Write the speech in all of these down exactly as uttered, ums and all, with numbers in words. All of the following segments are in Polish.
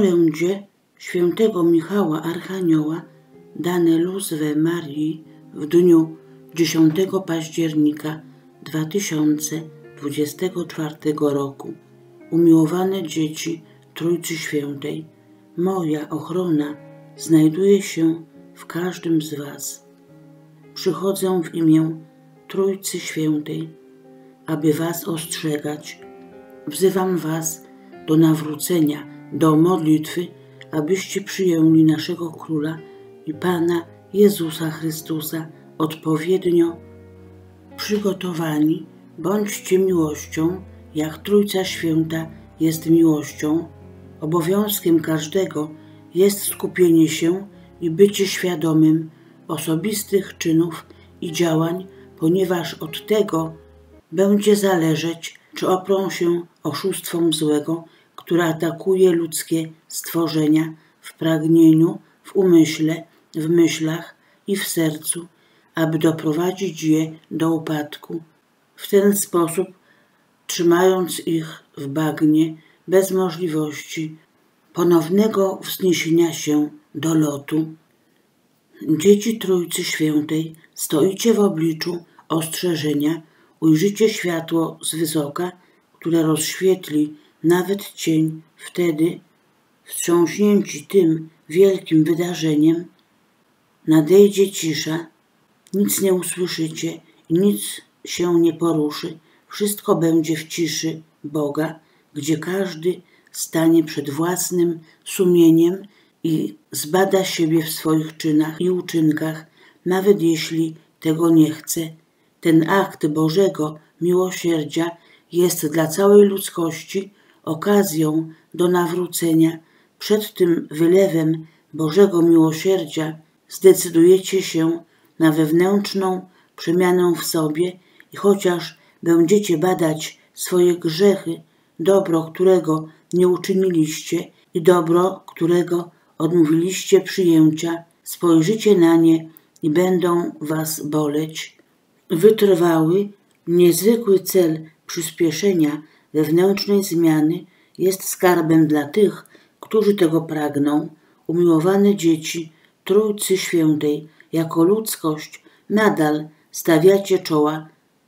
orędzie świętego Michała Archanioła dane Luzwe Marii w dniu dziesiątego października dwa tysiące dwudziestego czwartego roku. Umiłowane dzieci Trójcy Świętej, moja ochrona znajduje się w każdym z was. Przychodzę w imię Trójcy Świętej, aby was ostrzegać. Wzywam was do nawrócenia, do modlitwy, abyście przyjęli naszego Króla i Pana Jezusa Chrystusa odpowiednio przygotowani. Bądźcie miłością, jak Trójca Święta jest miłością. Obowiązkiem każdego jest skupienie się i bycie świadomym osobistych czynów i działań, ponieważ od tego będzie zależeć, czy oprą się oszustwom złego, które atakuje ludzkie stworzenia w pragnieniu, w umyśle, w myślach i w sercu, aby doprowadzić je do upadku. W ten sposób, trzymając ich w bagnie, bez możliwości ponownego wzniesienia się do lotu. Dzieci Trójcy Świętej, stoicie w obliczu ostrzeżenia, ujrzycie światło z wysoka, które rozświetli nawet cień. Wtedy, wstrząśnięci tym wielkim wydarzeniem, nadejdzie cisza, nic nie usłyszycie i nic się nie poruszy. Wszystko będzie w ciszy Boga, gdzie każdy stanie przed własnym sumieniem i zbada siebie w swoich czynach i uczynkach, nawet jeśli tego nie chce. Ten akt Bożego miłosierdzia jest dla całej ludzkości okazją do nawrócenia. Przed tym wylewem Bożego miłosierdzia zdecydujecie się na wewnętrzną przemianę w sobie i chociaż będziecie badać swoje grzechy, dobro, którego nie uczyniliście i dobro, którego odmówiliście przyjęcia, spojrzycie na nie i będą was boleć. Wytrwały, niezwykły cel przyspieszenia wewnętrznej zmiany jest skarbem dla tych, którzy tego pragną. Umiłowane dzieci Trójcy Świętej, jako ludzkość nadal stawiacie czoła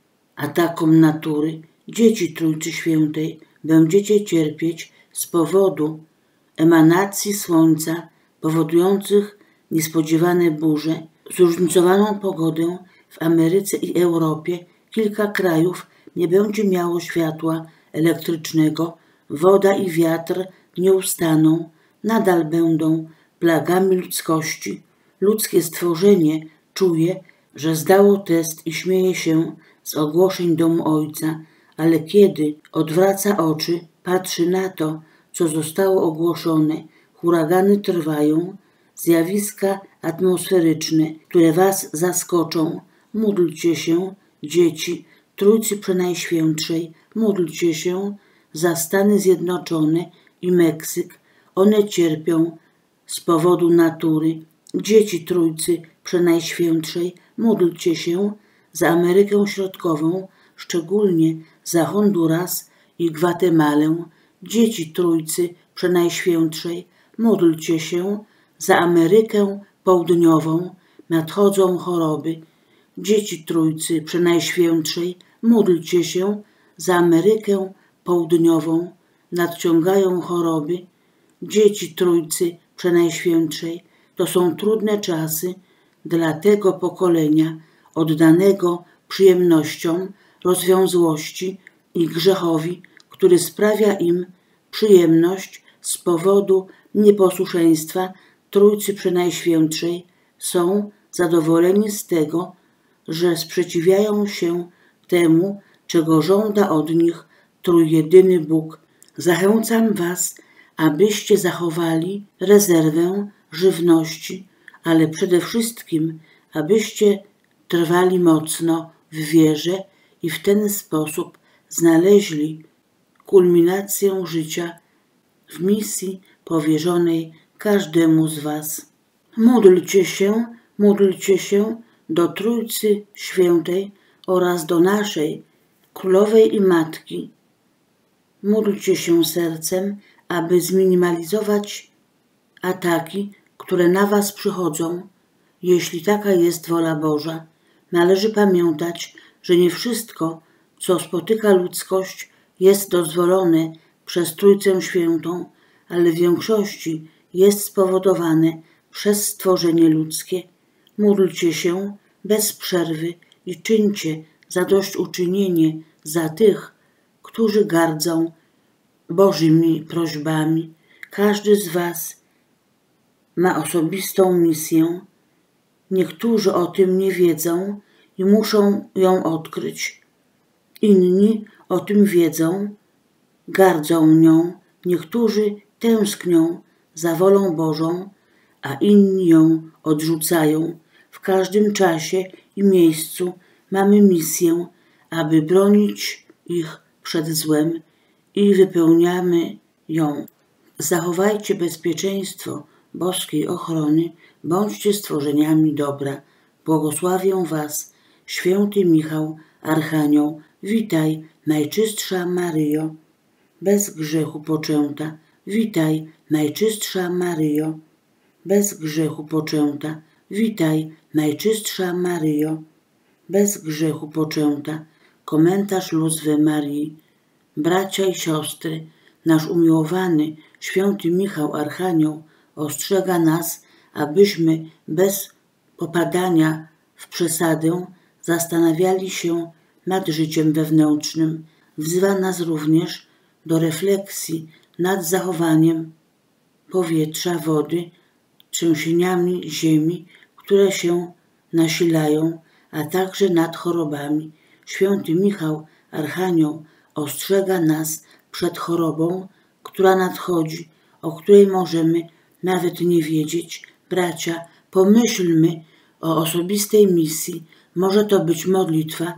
atakom natury. Dzieci Trójcy Świętej, będziecie cierpieć z powodu emanacji słońca powodujących niespodziewane burze, zróżnicowaną pogodę. W Ameryce i Europie kilka krajów nie będzie miało światła elektrycznego, woda i wiatr nie ustaną, nadal będą plagami ludzkości. Ludzkie stworzenie czuje, że zdało test i śmieje się z ogłoszeń domu Ojca, ale kiedy odwraca oczy, patrzy na to, co zostało ogłoszone, huragany trwają, zjawiska atmosferyczne, które was zaskoczą. Módlcie się, dzieci Trójcy Przenajświętszej, módlcie się za Stany Zjednoczone i Meksyk. One cierpią z powodu natury. Dzieci Trójcy Przenajświętszej, módlcie się za Amerykę Środkową, szczególnie za Honduras i Gwatemalę. Dzieci Trójcy Przenajświętszej, módlcie się za Amerykę Południową. Nadchodzą choroby. Dzieci Trójcy Przenajświętszej, módlcie się za Amerykę Południową. Nadciągają choroby. Dzieci Trójcy Przenajświętszej, to są trudne czasy dla tego pokolenia oddanego przyjemnościom, rozwiązłości i grzechowi, który sprawia im przyjemność z powodu nieposłuszeństwa Trójcy Przenajświętszej. Są zadowoleni z tego, że sprzeciwiają się temu, czego żąda od nich Trójjedyny Bóg. Zachęcam was, abyście zachowali rezerwę żywności, ale przede wszystkim, abyście trwali mocno w wierze i w ten sposób znaleźli kulminację życia w misji powierzonej każdemu z was. Módlcie się, módlcie się do Trójcy Świętej oraz do naszej Królowej i Matki. Módlcie się sercem, aby zminimalizować ataki, które na was przychodzą. Jeśli taka jest wola Boża, należy pamiętać, że nie wszystko, co spotyka ludzkość, jest dozwolone przez Trójcę Świętą, ale w większości jest spowodowane przez stworzenie ludzkie. Módlcie się bez przerwy i czyńcie zadośćuczynienie za tych, którzy gardzą Bożymi prośbami. Każdy z was ma osobistą misję. Niektórzy o tym nie wiedzą i muszą ją odkryć. Inni o tym wiedzą, gardzą nią. Niektórzy tęsknią za wolą Bożą, a inni ją odrzucają. W każdym czasie i miejscu mamy misję, aby bronić ich przed złem i wypełniamy ją. Zachowajcie bezpieczeństwo boskiej ochrony, bądźcie stworzeniami dobra. Błogosławię was, święty Michał, Archanioł. Witaj, Najczystsza Maryjo, bez grzechu poczęta. Witaj, Najczystsza Maryjo, bez grzechu poczęta. Witaj, Najczystsza Maryjo, bez grzechu poczęta. Komentarz Luzwy Marii. Bracia i siostry, nasz umiłowany święty Michał Archanioł ostrzega nas, abyśmy bez popadania w przesadę zastanawiali się nad życiem wewnętrznym. Wzywa nas również do refleksji nad zachowaniem powietrza, wody, trzęsieniami ziemi, które się nasilają, a także nad chorobami. Święty Michał Archanioł ostrzega nas przed chorobą, która nadchodzi, o której możemy nawet nie wiedzieć. Bracia, pomyślmy o osobistej misji. Może to być modlitwa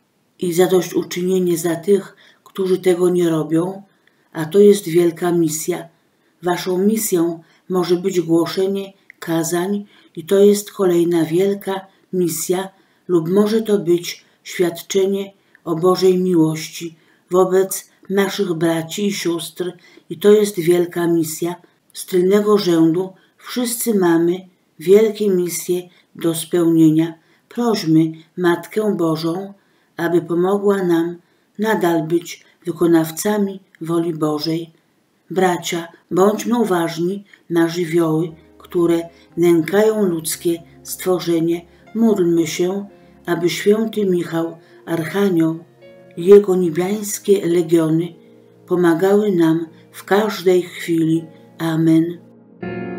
i zadośćuczynienie za tych, którzy tego nie robią, a to jest wielka misja. Waszą misją może być głoszenie kazań i to jest kolejna wielka misja, lub może to być świadczenie o Bożej miłości wobec naszych braci i sióstr i to jest wielka misja. Z tylnego rzędu wszyscy mamy wielkie misje do spełnienia. Prośmy Matkę Bożą, aby pomogła nam nadal być wykonawcami woli Bożej. Bracia, bądźmy uważni na żywioły, które nękają ludzkie stworzenie. Módlmy się, aby święty Michał Archanioł i jego niebiańskie legiony pomagały nam w każdej chwili. Amen.